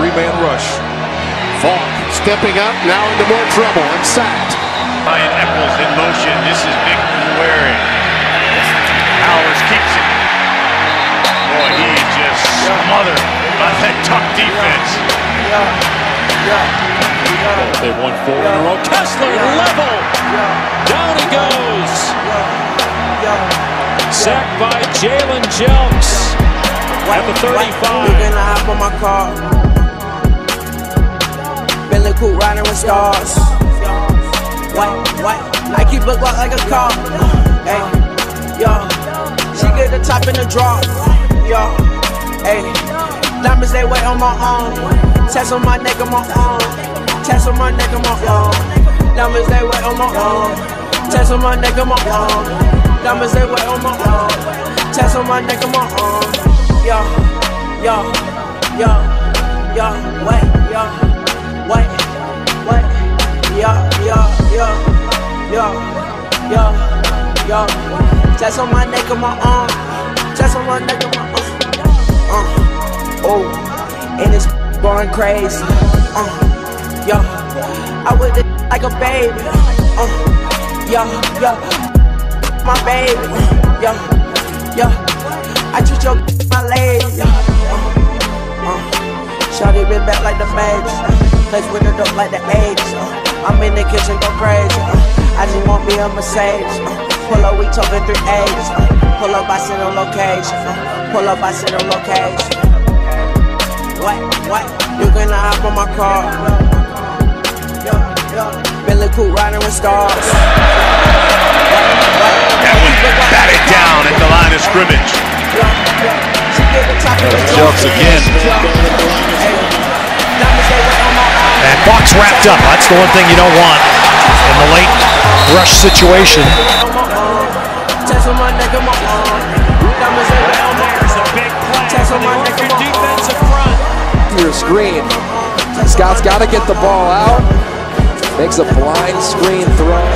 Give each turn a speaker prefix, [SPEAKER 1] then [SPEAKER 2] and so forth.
[SPEAKER 1] three-man rush. Falk stepping up, now into more trouble and sacked.
[SPEAKER 2] Ryan Eccles in motion. This is Vic Guerrero. Powers keeps it. Boy, he just smothered by that tough defense.
[SPEAKER 3] They've won 4 in a row. Kessler level. Down he goes. Sacked by Jalen Jelks at the 35.
[SPEAKER 4] You can hop on my car. Bentley coupe riding with stars. White. I keep a Glock like a car. Hey, yo. She get the top in the draw. Yo, hey. Diamonds they wait on my arm. Tats on my neck and my arm. Tats on my neck and my arm. Diamonds they wait on my arm. Tats on my neck and my arm. Diamonds they wait on my arm. Tats on my neck and my arm. Yo, wait, wait. Yo, tats on my neck and my arm. Tats on my neck and my arm. Oh, and it's going crazy. Yo, I with it like a baby. Yo, my baby. Yo, I treat your my lady. Shawty been back like the baby. Place with it up like the 80s. I'm in the kitchen go crazy. I just want me a Mercedes. Pull up, we talking 380s. Pull up, I sit on location. Pull up, I sit on location. What? You gonna hop on my car? Bentley coupe riding with stars.
[SPEAKER 2] That one batted down at the line of scrimmage.
[SPEAKER 5] Jelks again. And Buck's wrapped up. That's the one thing you don't want in the late rush situation.
[SPEAKER 3] There's a big play for the Oregon defensive front.
[SPEAKER 6] Your screen. Scott's got to get the ball out. Makes a blind screen throw.